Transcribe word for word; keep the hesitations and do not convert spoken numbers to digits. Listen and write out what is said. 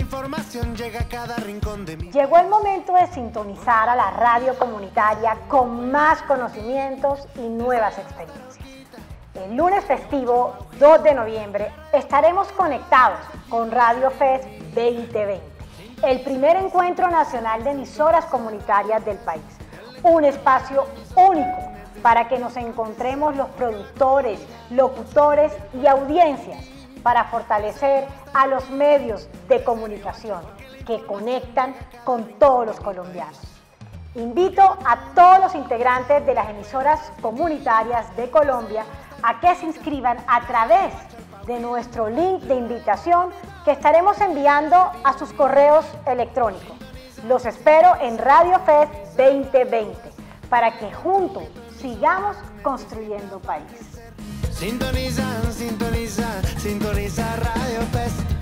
información llega a cada rincón de mi... Llegó el momento de sintonizar a la radio comunitaria con más conocimientos y nuevas experiencias. El lunes festivo dos de noviembre estaremos conectados con Radio Fest veinte veinte, el primer encuentro nacional de emisoras comunitarias del país. Un espacio único para que nos encontremos los productores, locutores y audiencias para fortalecer a los medios de comunicación que conectan con todos los colombianos. Invito a todos los integrantes de las emisoras comunitarias de Colombia a que se inscriban a través de nuestro link de invitación que estaremos enviando a sus correos electrónicos. Los espero en Radio Fest veinte veinte para que juntos sigamos construyendo país. Sintoniza, sintoniza, sintoniza Radio Fest.